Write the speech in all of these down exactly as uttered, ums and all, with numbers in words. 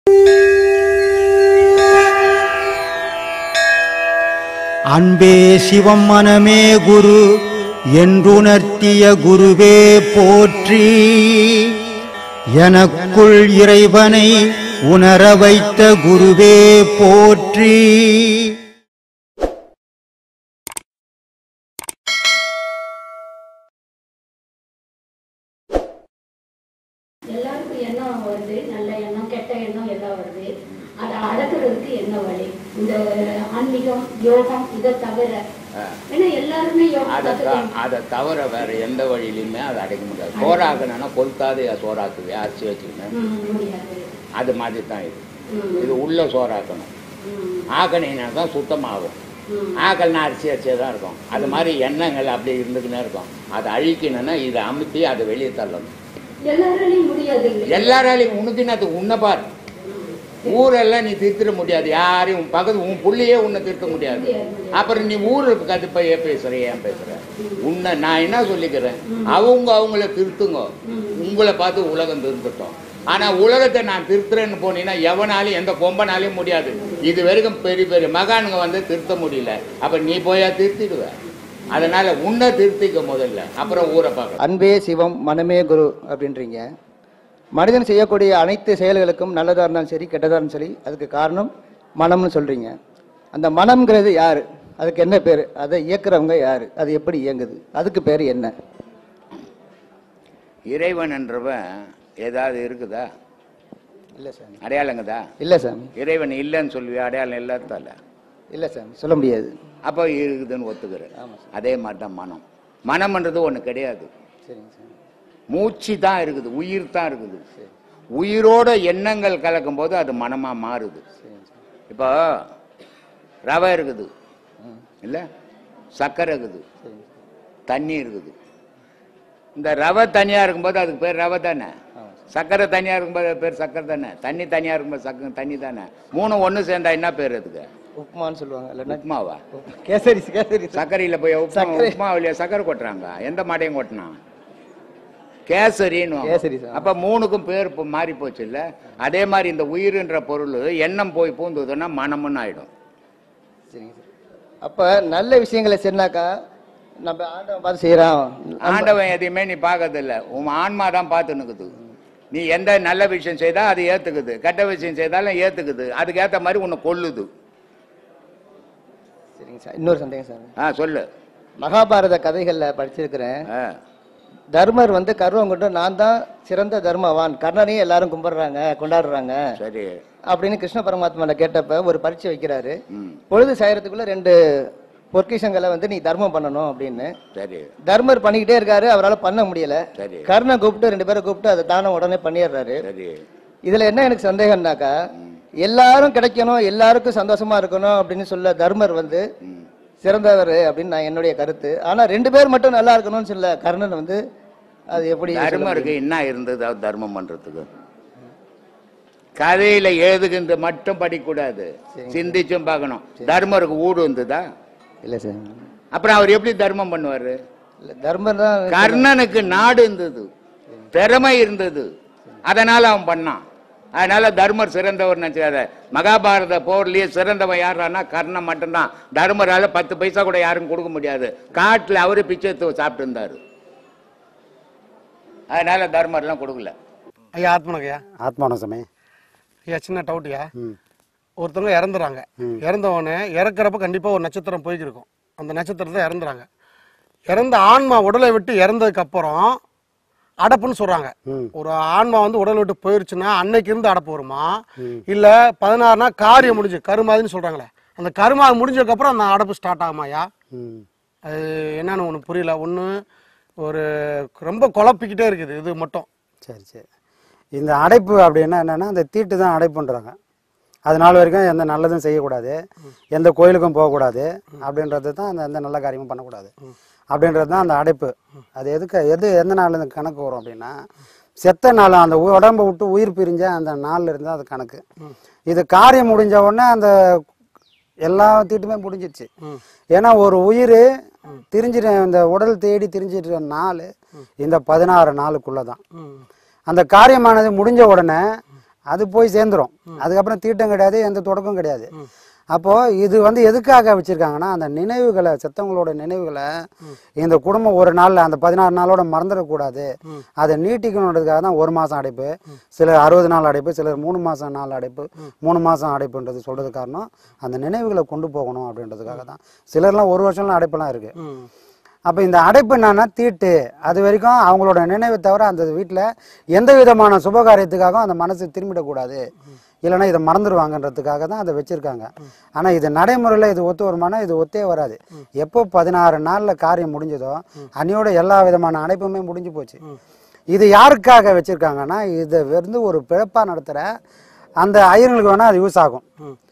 அன்பே சிவம் மனமே குரு என்றுணர்த்திய குருவே போற்றி. எனக்குள் இறைவனை உணர வைத்த குருவே போற்றி. எல்லாருக்கும் எண்ணம் வருது, நல்ல எண்ணம் கெட்ட எண்ணம் எல்லாம் வருது. அதை அடக்குறதுக்கு என்ன வழி? இந்த ஆன்மீகம் யோகம் இதை தவிர ஏன்னா எல்லாருமே அதை தவிர வேற எந்த வழியிலுமே அதை அடைக்க முடியாது. சோறாக்கணும்னா கொளுத்தாது சோறாக்குவே அரிசி வச்சுக்கணும், அது மாதிரி தான் இது. இது உள்ள சோறாக்கணும், ஆக்கணினா தான் சுத்தமாகும். ஆக்கல்னா அரிசி அரிசியாக தான் இருக்கும். அது மாதிரி எண்ணங்கள் அப்படி இருந்துக்கினே இருக்கும். அதை அழிக்கணும்னா இதை அமுத்தி அதை வெளியே தள்ளணும். எல்லாராலையும் முடியாது. எல்லாராலையும் உனக்குன்னு அது உன்னை பாரு. ஊரெல்லாம் நீ திருத்திட முடியாது. யாரையும் உன் பக்கத்து உன் புள்ளையே உன்னை திருத்த முடியாது. அப்புறம் நீ ஊருக்கு கதுப்ப ஏன் பேசுற ஏன் பேசுற? உன்னை நான் என்ன சொல்லிக்கிறேன், அவங்க அவங்கள திருத்துங்க, உங்களை பார்த்து உலகம் திருத்தட்டும். ஆனா உலகத்தை நான் திருத்துறேன்னு போனீங்கன்னா எவனாலையும் எந்த கொம்பனாலையும் முடியாது. இது வரைக்கும் பெரிய பெரிய மகானுங்க வந்து திருத்த முடியல. அப்ப நீ போயா திருத்திடுவ. அதனால உன்னை திருத்திக்க முதல்ல, அப்புறம் ஊரை பார்க்க. அன்பே சிவம் மனமே குரு அப்படின்றீங்க. மனிதன் செய்யக்கூடிய அனைத்து செயல்களுக்கும் நல்லதாக இருந்தாலும் சரி கெட்டதாக இருந்தாலும் சரி அதுக்கு காரணம் மனம்னு சொல்றீங்க. அந்த மனம்ங்கிறது யாரு? அதுக்கு என்ன பேர்? அதை இயக்குறவங்க யாரு? அது எப்படி இயங்குது? அதுக்கு பேர் என்ன? இறைவன் என்றவன் ஏதாவது இருக்குதா? இல்லை சாமி. அடையாளங்கதா? இல்லை சாமி. இறைவன் இல்லைன்னு சொல்லுவியா? அடையாளம் இல்லாதால? இல்லை சாமி, சொல்ல முடியாது. அப்போ இருக்குதுன்னு ஒத்துக்கிறேன். அதே மாதிரி தான் மனம். மனம்ன்றது ஒன்று கிடையாது. சரிங்க சார். மூச்சு தான் இருக்குது, உயிர் தான் இருக்குது. உயிரோட எண்ணங்கள் கலக்கும் போது அது மனமா மாறுது. இப்போ ரவை இருக்குது இல்லை, சர்க்கரை இருக்குது, தண்ணி இருக்குது. இந்த ரவை தனியா இருக்கும்போது அதுக்கு பேர் ரவை தானே. சர்க்கரை தனியா இருக்கும்போது அது பேர் சர்க்கரை தானே. தண்ணி தனியா இருக்கும்போது சக்கரை தண்ணி தானே. மூணு ஒன்று சேர்ந்தா என்ன பேர் அதுக்கு? உப்புமான்னு சொல்லுவாங்க. உப்புமாவா? கேசரி. கேசரி. சர்க்கரையில் போய் உப்புமா உப்புமாவிலேயே சர்க்கரை கொட்டுறாங்க. எந்த மாட்டையும் கொட்டினா கேசரின்னு. அப்ப மூணுக்கும் பேர் இப்போ மாறி போச்சு இல்ல. அதே மாதிரி இந்த உயிர்ன்ற பொருள் எண்ணம் போய் பூந்துதுன்னா மனம்னு ஆயிடும். அப்ப நல்ல விஷயங்களை சொன்னாக்கா நம்ம ஆண்டவன் பார்த்து செய்யறான். ஆண்டவன் எதையுமே நீ பார்க்கறது இல்லை, உன் ஆன்மா தான் பார்த்து நிக்குது. நீ எந்த நல்ல விஷயம் செய்தா அது ஏத்துக்குது, கெட்ட விஷயம் செய்தாலும் ஏத்துக்குது. அதுக்கு ஏத்த மாதிரி உன்னை கொல்லுது. சரிங்க சார். இன்னொரு சந்தேகம் சார். ஆ சொல்லு. மகாபாரத கதைகள்ல படிச்சிருக்கிறேன். தர்மர் வந்து கர்வம் கொண்டு நான் தான் சிறந்த தர்மவான், கர்ணனையும் எல்லாரும் கும்பிடுறாங்க கொண்டாடுறாங்க சரி அப்படின்னு கிருஷ்ண பரமாத்மா கேட்டப்ப ஒரு பரீட்சை வைக்கிறாரு. பொழுது சாயறதுக்குள்ள ரெண்டு பொற்கிஷங்களை வந்து நீ தர்மம் பண்ணணும் அப்படின்னு. சரி. தர்மர் பண்ணிக்கிட்டே இருக்காரு, அவரால் பண்ண முடியல. கர்ணன் கூப்பிட்டு ரெண்டு பேரை கூப்பிட்டு அதை தானம் உடனே பண்ணிடுறாரு. இதுல என்ன எனக்கு சந்தேகம்னாக்கா, எல்லாரும் கிடைக்கணும் எல்லாருக்கும் சந்தோஷமா இருக்கணும் அப்படின்னு சொல்ல தர்மர் வந்து சிறந்தவர் அப்படின்னு நான் என்னுடைய கருத்து. ஆனா ரெண்டு பேர் மட்டும் நல்லா இருக்கணும்னு சொல்ல கர்ணன் வந்து அது எப்படி? தர்மருக்கு என்ன இருந்தது தர்மம் பண்றதுக்கு? கதையில எழுதுகின்ற மட்டும் படிக்கூடாது, சிந்திச்சும் பார்க்கணும். தர்மருக்கு ஊடு வந்ததா? இல்ல சார். அப்புறம் அவர் எப்படி தர்மம் பண்ணுவாரு? தர்மர் தான். கர்ணனுக்கு நாடு இருந்தது, திறமை இருந்தது, அதனால அவன் பண்ணான். அதனால தர்மர் சிறந்தவர் நினைச்சாத. மகாபாரத போர்லயே சிறந்தவன் யாருன்னா கர்ணன் மட்டும்தான். தர்மரால பத்து பைசா கூட யாரும் கொடுக்க முடியாது. காட்டுல அவரு பிச்சை சாப்பிட்டு இருந்தாரு. அதனால தர்மர்லாம் கொடுக்கல. ஐயா ஆத்மனகையா. ஆத்மான சமயம் ஐயா. சின்ன டவுட்யா. ஒருத்தவங்க இறந்துறாங்க. இறந்தவொடனே இறக்குறப்ப கண்டிப்பா ஒரு நட்சத்திரம் போய்க்கு இருக்கும். அந்த நட்சத்திரத்தை இறந்துறாங்க. இறந்த ஆன்மா உடலை விட்டு இறந்ததுக்கு அப்புறம் அடப்புன்னு சொல்றாங்க. ஒரு ஆன்மா வந்து உடல் விட்டு போயிருச்சுன்னா அன்னைக்கு இருந்து அடப்பு வருமா, இல்ல பதினாறுனா காரியம் முடிஞ்சு கருமாதின்னு சொல்றாங்களே, அந்த கருமா முடிஞ்சதுக்கு அப்புறம் அந்த அடப்பு ஸ்டார்ட் ஆகுமாயா? அது என்னன்னு ஒண்ணு புரியல. ஒண்ணு ஒரு ரொம்ப குழப்பிக்கிட்டே இருக்குது இது மட்டும். சரி சரி. இந்த அடைப்பு அப்படின்னா என்னன்னா அந்த தீட்டு தான் அடைப்புன்றாங்க. அது நாள் வரைக்கும் எந்த நல்லதும் செய்யக்கூடாது, எந்த கோயிலுக்கும் போகக்கூடாது அப்படின்றது தான். அந்த எந்த நல்ல காரியமும் பண்ணக்கூடாது அப்படின்றது தான் அந்த அடைப்பு. அது எதுக்கு எது எந்த நாள் இந்த கணக்கு வரும் அப்படின்னா, செத்த நாள் அந்த உடம்பை விட்டு உயிர் பிரிஞ்ச அந்த நாள்ல இருந்து அது கணக்கு. இது காரியம் முடிஞ்ச உடனே அந்த எல்லா தீட்டுமே முடிஞ்சிருச்சு. ஏன்னா ஒரு உயிர் திரிஞ்சிட இந்த உடல் தேடி திரிஞ்சிட்டு நாள் இந்த பதினாறு நாளுக்குள்ளதான். அந்த காரியமானது முடிஞ்ச உடனே அது போய் சேர்ந்துடும். அதுக்கப்புறம் தீட்டம் கிடையாது, எந்த தொடக்கம் கிடையாது. அப்போது இது வந்து எதுக்காக வச்சுருக்காங்கன்னா அந்த நினைவுகளை, செத்தவங்களோட நினைவுகளை இந்த குடும்பம் ஒரு நாளில் அந்த பதினாறு நாளோட மறந்துடக்கூடாது, அதை நீட்டிக்கணுன்றதுக்காக தான் ஒரு மாதம் அடைப்பு, சிலர் அறுபது நாள் அடைப்பு, சிலர் மூணு மாதம் நாள் அடைப்பு, மூணு மாதம் அடைப்புன்றது சொல்கிறது காரணம் அந்த நினைவுகளை கொண்டு போகணும் அப்படின்றதுக்காக தான். சிலர்லாம் ஒரு வருஷம்லாம் அடைப்பெல்லாம் இருக்குது. அப்போ இந்த அடைப்பு என்னன்னா தீட்டு, அது வரைக்கும் அவங்களோட நினைவை தவிர அந்த வீட்டில் எந்த விதமான சுபகாரியத்துக்காகவும் அந்த மனசு திரும்பிடக்கூடாது, இல்லைன்னா இதை மறந்துடுவாங்கன்றதுக்காக தான் அதை வச்சுருக்காங்க. ஆனால் இது நடைமுறையில் இது ஒத்து வருமானா இது ஒத்தே வராது. எப்போ பதினாறு நாளில் காரியம் முடிஞ்சதோ அன்னையோட எல்லா விதமான அடைப்புமே முடிஞ்சு போச்சு. இது யாருக்காக வச்சுருக்காங்கன்னா இதை வந்து ஒரு பிழப்பாக நடத்துகிற அந்த ஐயர்களுக்கு வேணால் அது யூஸ் ஆகும்.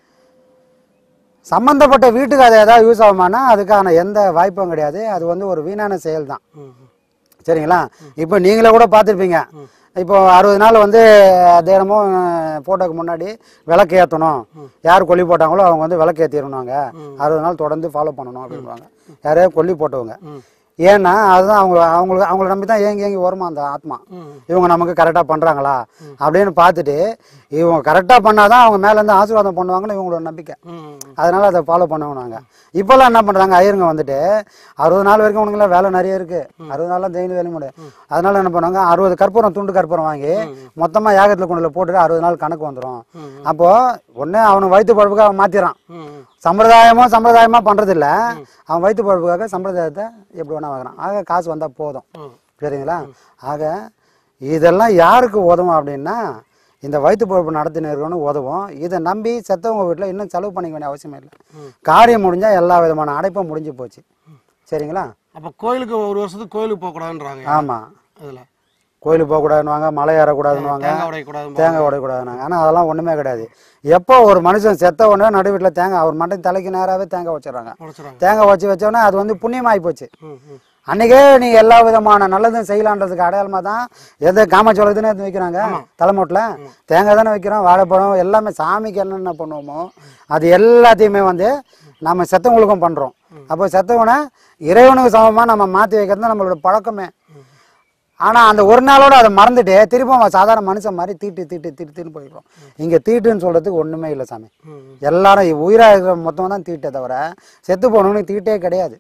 சம்மந்தப்பட்ட வீட்டுக்கு அது ஏதாவது யூஸ் ஆகுமானா அதுக்கான எந்த வாய்ப்பும் கிடையாது. அது வந்து ஒரு வீணான செயல் தான். சரிங்களா? இப்போ நீங்களே கூட பார்த்துருப்பீங்க, இப்போ அறுபது நாள் வந்து தினமும் ஃபோட்டோக்கு முன்னாடி விளக்கு ஏற்றணும், யார் கொல்லி போட்டாங்களோ அவங்க வந்து விளக்கு ஏற்றிடணுங்க, அறுபது நாள் தொடர்ந்து ஃபாலோ பண்ணணும் அப்படின்வாங்க யாரையோ கொல்லி போட்டவங்க. ஏன்னா அதுதான் அவங்க அவங்களுக்கு அவங்கள நம்பி தான் ஏங்கி ஏங்கி வருமா அந்த ஆத்மா. இவங்க நமக்கு கரெக்டாக பண்ணுறாங்களா அப்படின்னு பார்த்துட்டு இவங்க கரெக்டாக பண்ணாதான் அவங்க மேலேருந்து ஆசீர்வாதம் பண்ணுவாங்கன்னு இவங்களோட நம்பிக்கை. அதனால அதை ஃபாலோ பண்ணுவாங்க. இப்போல்லாம் என்ன பண்ணுறாங்க, ஐயருங்க வந்துட்டு அறுபது நாள் வரைக்கும் உனக்குலாம் வேலை நிறைய இருக்குது, அறுபது நாள்லாம் டெய்லி வேலை முடியும். அதனால என்ன பண்ணுவாங்க, அறுபது கற்பூரம் துண்டு கற்பூரம் வாங்கி மொத்தமாக யாகத்தில் கொண்டு போட்டுட்டு அறுபது நாள் கணக்கு வந்துடும். அப்போது ஒன்று அவனுக்கு வயிற்று பழப்புக்காக அவன் மாற்றிடுறான். சம்பிரதாயமோ சம்பிரதாயமா பண்றதில்ல, அவன் வயிற்று பழப்புக்காக சம்பிரதாயத்தை எப்படி வேணா வாங்குறான். ஆக காசு வந்தா போதும். சரிங்களா? ஆக இதெல்லாம் யாருக்கு உதவும் அப்படின்னா இந்த வயிற்று பழப்பு நடத்தினு உதவும். இதை நம்பி செத்தவங்க வீட்டில் இன்னும் செலவு பண்ணிக்க வேண்டிய அவசியமே இல்லை. காரியம் முடிஞ்சா எல்லா விதமான அடைப்பும் முடிஞ்சு போச்சு. சரிங்களா? அப்போ கோயிலுக்கு ஒரு வருஷத்துக்கு கோயிலுக்கு போகக்கூடாதுன்றாங்க. ஆமா, அதில் கோயிலுக்கு போகக்கூடாதுன்னுவாங்க, மலை ஏறக்கூடாதுன்னுவாங்க, தேங்காய் உடையக்கூடாதுன்னாங்க. ஆனால் அதெல்லாம் ஒன்றுமே கிடையாது. எப்போ ஒரு மனுஷன் செத்த உடனே நடு வீட்டில் தேங்காய் அவர் மட்டும் தலைக்கு நேராகவே தேங்காய் வச்சிடறாங்க. தேங்காய் வச்சு வச்சோடனே அது வந்து புண்ணியமாகி போச்சு. அன்னைக்கே நீ எல்லா விதமான நல்லதும் செய்யலான்றதுக்கு அடையாளமாக தான் எந்த காமச்சோளத்துன்னு எடுத்து வைக்கிறாங்க. தலைமூட்டில் தேங்காய் தானே வைக்கிறோம், வாழைப்பழம் எல்லாமே சாமிக்கு என்னென்ன பண்ணுவோமோ அது எல்லாத்தையுமே வந்து நம்ம செத்தவங்களுக்கும் பண்ணுறோம். அப்போ செத்தவனை இறைவனுக்கு சமமாக நம்ம மாற்றி வைக்கிறது தான் நம்மளோட பழக்கமே. ஆனால் அந்த ஒரு நாளோட அதை மறந்துட்டு திரும்ப சாதாரண மனுஷன் மாதிரி தீட்டு தீட்டு தீட்டுன்னு போயிடுறோம். இங்கே தீட்டுன்னு சொல்கிறதுக்கு ஒன்றுமே இல்லை சாமி. எல்லாரும் உயிராக இருக்கிற மொத்தம் தான் தீட்டை தவிர செத்து போனவனுக்கு தீட்டே கிடையாது.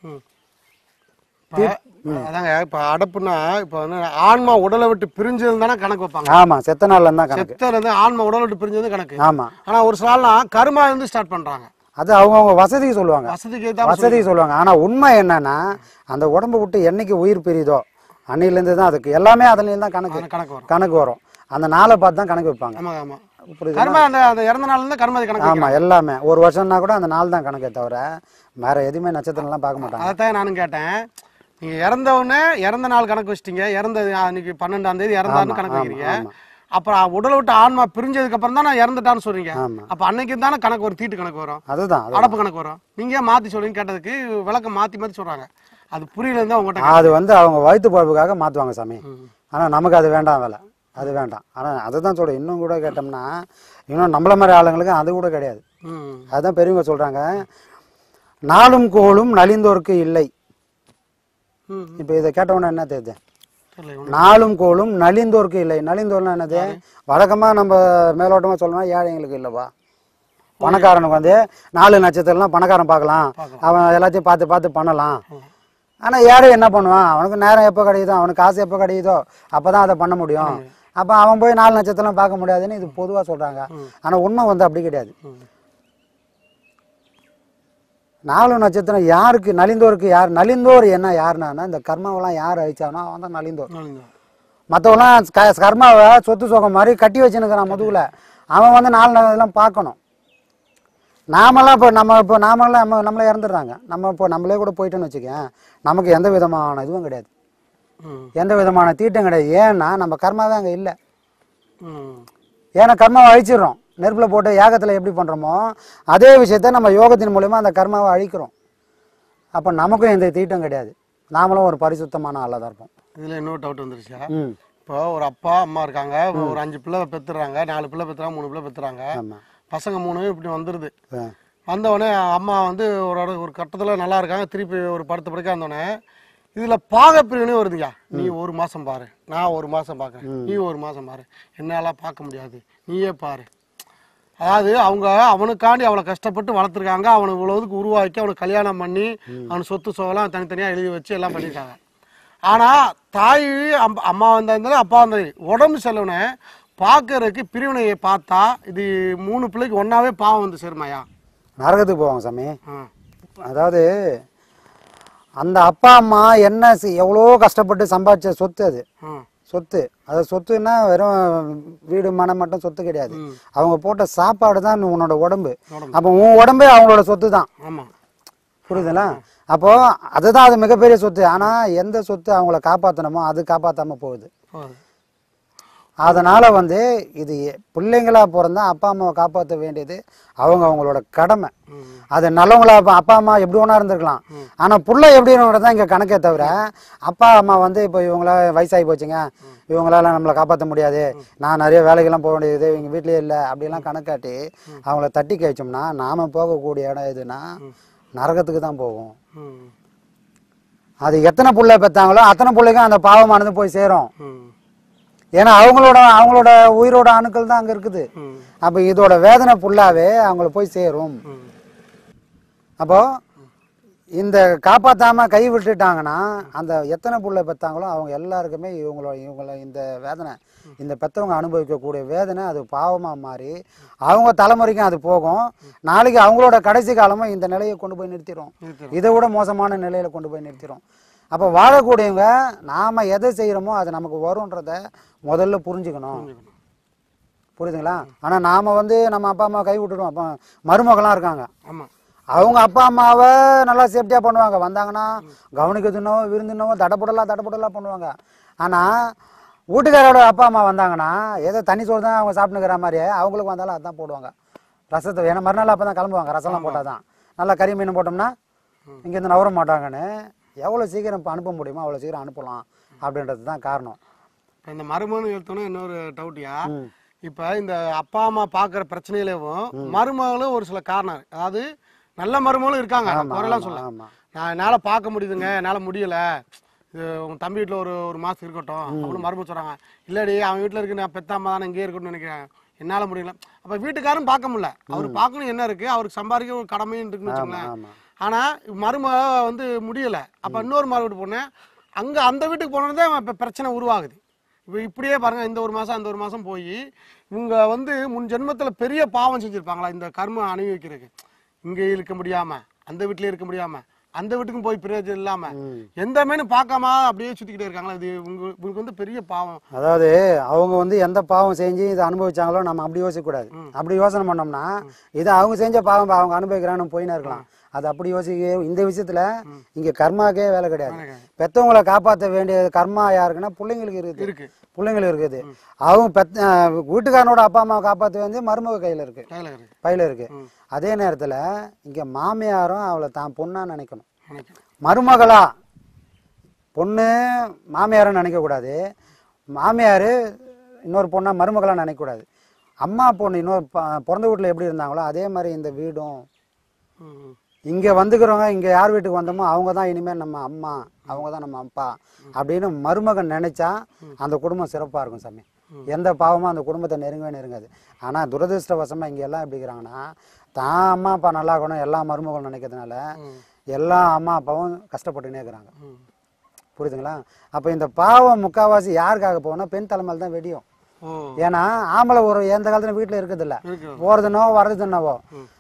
அதாங்க இப்போ அடப்புனா இப்போ வந்து ஆன்மா உடலை விட்டு பிரிஞ்சது தானே கணக்கு வைப்பாங்க. ஆமா, செத்த நாள்ல இருந்தா கணக்கு. செத்தல இருந்து ஆன்மா உடலை விட்டு பிரிஞ்சது கணக்கு. ஆமா. ஆனா ஒரு சிலலாம் கர்மா இருந்து ஸ்டார்ட் பண்றாங்க. அது அவங்கவுங்க வசதிக்கு சொல்லுவாங்க, வசதிக்கு வசதிக்கு சொல்லுவாங்க. ஆனா உண்மை என்னன்னா அந்த உடம்பு விட்டு என்னைக்கு உயிர் பிரியுதோ அன்னையிலேருந்து தான் அதுக்கு எல்லாமே அதுலேருந்து தான் கணக்கு கணக்கு வரும் கணக்கு வரும் அந்த நாளை பார்த்து தான் கணக்கு வைப்பாங்க. ஆமா ஆமா. கர்மா அந்த அந்த இறந்த நாள்ல இருந்து கர்மா கணக்கு. ஆமா, எல்லாமே ஒரு வருஷம்னா கூட அந்த நாள் தான் கணக்கே தவிர வேற எதுவுமே நட்சத்திரம்லாம் பார்க்க மாட்டாங்க. அதான் நானும் கேட்டேன், நீங்க இறந்தவொடனே இறந்த நாள் கணக்கு வச்சிட்டீங்க, இறந்த அன்னைக்கு பன்னெண்டாம் தேதி இறந்தாருன்னு கணக்கு வைக்கிறீங்க. அப்புறம் உடலை விட்டு ஆன்மா பிரிஞ்சதுக்கு அப்புறம் தான் நான் இறந்துட்டான்னு சொல்றீங்க. அப்ப அன்னைக்கு தானே கணக்கு வரும், தீட்டு கணக்கு வரும், அதுதான் அடப்பு கணக்கு வரும். நீங்க மாத்தி சொல்றீங்க, கேட்டதுக்கு விளக்கம் மாத்தி மாத்தி சொல்றாங்க. அது புரியல இருந்தா உங்ககிட்ட. அது வந்து அவங்க வயிற்று பழப்புக்காக மாத்துவாங்க சாமி. ஆனா நமக்கு அது வேண்டாம், வேலை அது வேண்டாம். ஆனா அதுதான் சொல்றேன், இன்னும் கூட கேட்டோம்னா இன்னும் நம்மள மாதிரி ஆளுங்களுக்கு அது கூட கிடையாது. அதுதான் பெரியவங்க சொல்றாங்க, நாளும் கோளும் நலிந்தோருக்கு இல்லை. இப்ப இதை கேட்டவொன்னே என்ன தெரியுது, நாளும் கோளும் நலிந்தோருக்கு இல்லை. நலிந்தோர்னா என்னது, வழக்கமா நம்ம மேலோட்டமா சொல்லணும் ஏழைங்களுக்கு இல்லவா, பணக்காரனுக்கு வந்து நாலு நட்சத்திரம்லாம் பணக்காரன் பார்க்கலாம், அவன் எல்லாத்தையும் பார்த்து பார்த்து பண்ணலாம். ஆனா ஏழை என்ன பண்ணுவான், அவனுக்கு நேரம் எப்போ கிடைக்குதோ, அவனுக்கு காசு எப்போ கிடைக்குதோ அப்பதான் அதை பண்ண முடியும். அப்ப அவன் போய் நாலு நட்சத்திரம் பார்க்க முடியாதுன்னு இது பொதுவா சொல்றாங்க. ஆனா உண்மை வந்து அப்படி கிடையாது. நாலு நட்சத்திரம் யாருக்கு, நலிந்தோருக்கு யார், நலிந்தோர் என்ன யாருன்னா இந்த கர்மாவெல்லாம் யார் அழிச்சானோ அவன் தான் நலிந்தோர். மற்றவெல்லாம் கர்மாவை சொத்து சோகம் மாதிரி கட்டி வச்சுன்னுக்கிறான் முதுகுல, அவன் வந்து நாலு இதெல்லாம் பார்க்கணும். நாமெல்லாம் இப்போ நம்ம இப்போ நாமெல்லாம் நம்ம நம்மளே இறந்துடுறாங்க, நம்ம இப்போ நம்மளே கூட போயிட்டோன்னு வச்சுக்கேன், நமக்கு எந்த விதமான இதுவும் கிடையாது, எந்த விதமான தீட்டம் கிடையாது. ஏன்னா நம்ம கர்மாவே அங்கே இல்லை. ஏன்னா கர்மாவை அழிச்சிடுறோம், நெருப்பில் போட்டு யாகத்தில் எப்படி பண்ணுறோமோ அதே விஷயத்த நம்ம யோகத்தின் மூலயமா அந்த கர்மாவை அழிக்கிறோம். அப்போ நமக்கும் எந்த தீட்டம் கிடையாது, நாமளும் ஒரு பரிசுத்தமான ஆளாக தான் இருப்போம். இதில் இன்னொரு டவுட் வந்துருச்சா, இப்போ ஒரு அப்பா அம்மா இருக்காங்க, ஒரு அஞ்சு பிள்ளை பெற்றுறாங்க, நாலு பிள்ளை பெற்றுறாங்க, மூணு பிள்ளை பெற்றுறாங்க, பசங்க மூணு இப்படி வந்துடுது. வந்தவொடனே அம்மா வந்து ஒரு ஒரு கட்டத்தில் நல்லா இருக்காங்க, திருப்பி ஒரு படுத்த படுக்க வந்தோடனே இதில் பாகப்பிரிவினே வருதுங்க. நீ ஒரு மாதம் பாரு, நான் ஒரு மாதம் பார்க்குறேன், நீ ஒரு மாதம் பாரு, என்னாலாம் பார்க்க முடியாது, நீயே பாரு. அதாவது அவங்க அவனுக்காண்டி அவ்வளோ கஷ்டப்பட்டு வளர்த்துருக்காங்க, அவனை இவ்வளோதுக்கு உருவாக்கி அவனுக்கு கல்யாணம் பண்ணி அவனுக்கு சொத்து சோகலாம் தனித்தனியாக எழுதி வச்சு எல்லாம் பண்ணியிருக்காங்க. ஆனால் தாய் அம் அம்மா வந்தாலும் அப்பா வந்தாலும் உடம்பு செலவுன்னு பார்க்கறதுக்கு பிரிவினையை பார்த்தா இது மூணு பிள்ளைக்கு ஒன்றாவே பாவம் வந்து சேருமாயா? நரகத்துக்கு போவாங்க சாமி. அதாவது அந்த அப்பா அம்மா என்ன எவ்வளோ கஷ்டப்பட்டு சம்பாதிச்ச சொத்து, அது சொத்து. அது சொத்துன்னா வெறும் வீடு மனம் மட்டும் சொத்து கிடையாது. அவங்க போட்ட சாப்பாடு தான் உன்னோட உடம்பு. அப்போ உன் உடம்பே அவங்களோட சொத்து தான். புரியுதுங்களா? அப்போ அதுதான் அது மிகப்பெரிய சொத்து. ஆனா எந்த சொத்து அவங்கள காப்பாற்றணுமோ அது காப்பாற்றாம போகுது. அதனால வந்து இது பிள்ளைங்களா பிறந்தா அப்பா அம்மாவை காப்பாற்ற வேண்டியது அவங்க அவங்களோட கடமை. அது நல்லவங்களா அப்பா அம்மா எப்படி ஒன்றா இருந்திருக்கலாம். ஆனால் புள்ள எப்படின்னு தான் இங்கே கணக்கே தவிர அப்பா அம்மா வந்து இப்போ இவங்கள வயசாகி போச்சுங்க, இவங்களால நம்மளை காப்பாற்ற முடியாது, நான் நிறைய வேலைக்கெல்லாம் போக வேண்டியது, இவங்க வீட்லேயே இல்லை அப்படிலாம் கணக்காட்டி அவங்கள தட்டி கழிச்சோம்னா நாம் போகக்கூடிய இடம் எதுனா நரகத்துக்கு தான் போகும். அது எத்தனை புள்ள பெற்றாங்களோ அத்தனை பிள்ளைக்கும் அந்த பாவமானது போய் சேரும். ஏன்னா அவங்களோட அவங்களோட உயிரோட அணுக்கள் தான் அங்க இருக்குது. அப்ப இதோட வேதனை ஃபுல்லாவே அவங்கள போய் சேரும். அப்போ இந்த காப்பாத்தாம கை விட்டுட்டாங்கன்னா அந்த எத்தனை புள்ள பெற்றாங்களோ அவங்க எல்லாருக்குமே இவங்களோட இவங்கள இந்த வேதனை, இந்த பெற்றவங்க அனுபவிக்கக்கூடிய வேதனை அது பாவமா மாறி அவங்க தலைமுறைக்கும் அது போகும். நாளைக்கு அவங்களோட கடைசி காலமும் இந்த நிலையை கொண்டு போய் நிறுத்திடும், இதை விட மோசமான நிலையில கொண்டு போய் நிறுத்திடும். அப்போ வாழக்கூடியவங்க நாம எதை செய்யறோமோ அது நமக்கு வரும்ன்றத முதல்ல புரிஞ்சுக்கணும். புரியுதுங்களா? ஆனா நாம வந்து நம்ம அப்பா அம்மா கை விட்டுடுவோம். அப்போ மருமகள்லாம் இருக்காங்க, அவங்க அப்பா அம்மாவை நல்லா சேஃப்டியா பண்ணுவாங்க. வந்தாங்கன்னா கவனிக்கிறதுனோ விருந்துனோ தடப்படலாம் தடப்படலாம் பண்ணுவாங்க. ஆனா வீட்டுக்காரோட அப்பா அம்மா வந்தாங்கன்னா ஏதோ தண்ணி சோறு தான் அவங்க சாப்பிட்டுக்கிற மாதிரியே அவங்களுக்கு வந்தாலும் அதான் போடுவாங்க ரசத்தை. ஏன்னா மறுநாள் அப்போ தான் கிளம்புவாங்க, ரசம்லாம் போட்டால் தான். நல்லா கறி மீன் போட்டோம்னா இங்கேருந்து நவர மாட்டாங்கன்னு எவ்வளோ சீக்கிரம் இப்போ அனுப்ப முடியுமோ அவ்வளோ சீக்கிரம் அனுப்பலாம் அப்படின்றது தான் காரணம். இப்போ இந்த மருமகன் எடுத்தோன்னா இன்னொரு டவுட்டியா, இப்போ இந்த அப்பா அம்மா பார்க்குற பிரச்சனையிலேயும் மருமகளும் ஒரு சில காரணம், அதாவது நல்ல மருமகளும் இருக்காங்க, குறையெல்லாம் சொல்ல நான் என்னால் பார்க்க முடியுதுங்க, என்னால் முடியலை, இது உங்கள் தம்பி வீட்டில் ஒரு ஒரு மாதம் இருக்கட்டும் அப்படின்னு மருமக சொல்கிறாங்க. இல்லடி அவன் வீட்டில் இருக்கு, நான் பெத்த அம்மா தானே இங்கேயே இருக்கணும்னு நினைக்கிறேன், என்னால் முடியல. அப்போ வீட்டுக்காரும் பார்க்க முடியல, அவர் பார்க்கணும் என்ன இருக்குது, அவருக்கு சம்பாதிக்க ஒரு கடமைன்னு இருக்குன்னு வச்சுக்கோங்களேன். ஆனால் மருமக வந்து முடியலை. அப்போ இன்னொரு மறு வீட்டு போனேன், அங்கே அந்த வீட்டுக்கு போனதான் இப்போ பிரச்சனை உருவாகுது. இப்போ இப்படியே பாருங்கள், இந்த ஒரு மாதம் அந்த ஒரு மாதம் போய் இவங்க வந்து முன் ஜென்மத்தில் பெரிய பாவம் செஞ்சுருப்பாங்களா இந்த கர்ம அனுபவிக்கிறதுக்கு. இங்கே இருக்க முடியாமல் அந்த வீட்டிலே இருக்க முடியாமல் அந்த வீட்டுக்கும் போய் பிரயோஜனம் இல்லாம எந்த மேனும் பார்க்காம அப்படியே சுத்திக்கிட்டே இருக்காங்களா, இது உங்களுக்கு வந்து பெரிய பாவம். அதாவது அவங்க வந்து எந்த பாவம் செஞ்சு இதை அனுபவிச்சாங்களோ நம்ம அப்படி யோசிக்க கூடாது. அப்படி யோசனை பண்ணோம்னா இதை அவங்க செஞ்ச பாவம் அவங்க அனுபவிக்கிறான்னு போயினா இருக்கலாம். அது அப்படி யோசிக்க இந்த விஷயத்துல இங்க கர்மாக்கே வேலை கிடையாது. பெத்தவங்களை காப்பாற்ற வேண்டிய கர்மா யாருக்குன்னா பிள்ளைங்களுக்கு இருக்குது, பிள்ளைங்களுக்கு இருக்குது. அவங்க பெத்த வீட்டுக்காரனோட அப்பா அம்மாவை காப்பாற்ற வேண்டிய மருமக கையில இருக்கு, பையில இருக்கு. அதே நேரத்துல இங்க மாமியாரும் அவளை தான் பொண்ணா நினைக்கணும், மருமகளா. பொண்ணு மாமியாரும் நினைக்க கூடாது, மாமியாரு இன்னொரு பொண்ணா மருமகளா நினைக்க கூடாது. அம்மா பொண்ணு இன்னொரு பிறந்த வீட்டுல எப்படி இருந்தாங்களோ அதே மாதிரி இந்த வீடும் இங்க வந்துக்கிறவங்க இங்க யார் வீட்டுக்கு வந்தோமோ அவங்க தான் இனிமேல் நம்ம அம்மா, அவங்க தான் நம்ம அப்பா அப்படின்னு மருமகன் நினைச்சா அந்த குடும்பம் சிறப்பா இருக்கும் சாமி. எந்த பாவமும் அந்த குடும்பத்தை நெருங்கவே நெருங்காது. ஆனா துரதிருஷ்டவசமா இங்க எல்லாம் எப்படி இருக்கிறாங்கன்னா தான் அம்மா அப்பா நல்லா இருக்கணும் எல்லா மருமகளும் நினைக்கிறதுனால எல்லா அம்மா அப்பாவும் கஷ்டப்பட்டுனே இருக்கிறாங்க. புரியுதுங்களா? அப்ப இந்த பாவம் முக்காவாசி யாருக்காக போகணும், பெண் தலைமையில் தான் வெடியும். ஏன்னா ஆம்பளை ஒரு எந்த காலத்துல வீட்டுல இருக்குது இல்ல, போறதுனோ வர்றதுன்னவோ.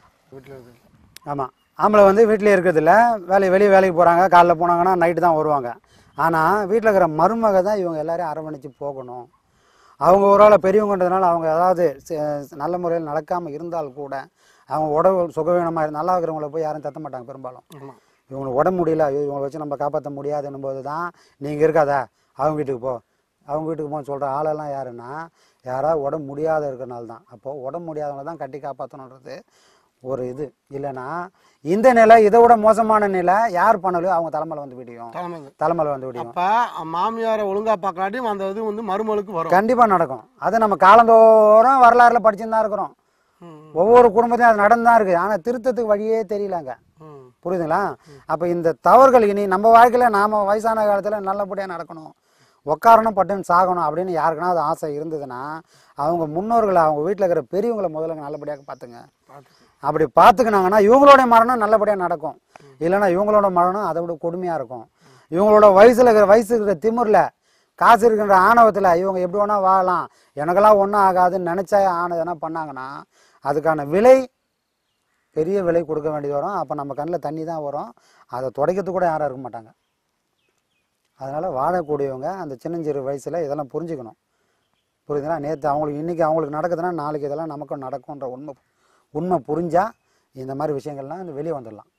ஆமா, ஆம்பளை வந்து வீட்டிலே இருக்கிறது இல்லை, வேலை வெளியே வேலைக்கு போகிறாங்க, காலைல போனாங்கன்னா நைட்டு தான் வருவாங்க. ஆனால் வீட்டில் இருக்கிற மருமக தான் இவங்க எல்லாரையும் அரவணைச்சு போகணும். அவங்க ஒரு ஆளை பெரியவங்கன்றதுனால அவங்க ஏதாவது நல்ல முறையில் நடக்காமல் இருந்தால் கூட அவங்க உடம்பு சுகவீனமாக நல்லா இருக்கிறவங்கள போய் யாரும் தத்த மாட்டாங்க பெரும்பாலும். இவங்களுக்கு உடம்பு முடியல, இவங்களை வச்சு நம்ம காப்பாற்ற முடியாதுன்னும் போது தான் நீங்கள் இருக்காத அவங்க வீட்டுக்கு போ அவங்க வீட்டுக்கு போன்னு சொல்கிற ஆளெல்லாம் யாருன்னா யாராவது உடம்பு முடியாத இருக்கிறனால தான். அப்போது உடம்பு முடியாதவங்க தான் கட்டி காப்பாற்றணுன்றது ஒரு இது. இல்லைன்னா இந்த நிலை இதை விட மோசமான நிலை யார் பண்ணலையோ அவங்க தலைமையில வந்து விடியும், தலைமையில வந்து விடியும். அப்ப மாமியாரை ஒழுங்கா பார்க்காட்டியும் அந்த இது வந்து மருமகளுக்கு வரும், கண்டிப்பா நடக்கும். அது நம்ம காலந்தோறும் வரலாறுல படிச்சுன்னு தான் இருக்கிறோம். ஒவ்வொரு குடும்பத்தையும் அது நடந்துதான் இருக்கு. ஆனா திருத்தத்துக்கு வழியே தெரியலங்க. புரியுதுங்களா? அப்ப இந்த தவறுகள் இனி நம்ம வாழ்க்கையில நாம வயசான காலத்துல நல்லபடியா நடக்கணும், உக்காரணும் பட்டுன்னு சாகணும் அப்படின்னு யாருக்குன்னா அது ஆசை இருந்ததுன்னா அவங்க முன்னோர்களை அவங்க வீட்டில் இருக்கிற பெரியவங்களை முதல்ல நல்லபடியாக பார்த்துங்க. அப்படி பார்த்துக்கினாங்கன்னா இவங்களோட மரணம் நல்லபடியாக நடக்கும். இல்லைன்னா இவங்களோட மரணம் அதை விட கொடுமையாக இருக்கும். இவங்களோட வயசில் இருக்கிற வயசு இருக்கிற திமிரில் காசு இருக்கின்ற ஆணவத்தில் இவங்க எப்படி வேணா வாழலாம், எனக்கெல்லாம் ஒன்றும் ஆகாதுன்னு நினச்சா ஆனதுன்னா பண்ணாங்கன்னா அதுக்கான விலை பெரிய விலை கொடுக்க வேண்டியது வரும். அப்போ நம்ம கண்ணில் தண்ணி தான் வரும். அதை துடைக்கிறதுக்கு கூட யாரும் இருக்க மாட்டாங்க. அதனால் வாழக்கூடியவங்க அந்த சின்னஞ்சிறு வயசில் இதெல்லாம் புரிஞ்சுக்கணும். புரியுதுன்னா நேற்று அவங்களுக்கு இன்றைக்கி அவங்களுக்கு நடக்குதுன்னா நாளைக்கு இதெல்லாம் நமக்கும் நடக்கும்ன்ற உண்மை உண்மை புரிஞ்சால் இந்த மாதிரி விஷயங்கள்லாம் வெளியே வந்துடலாம்.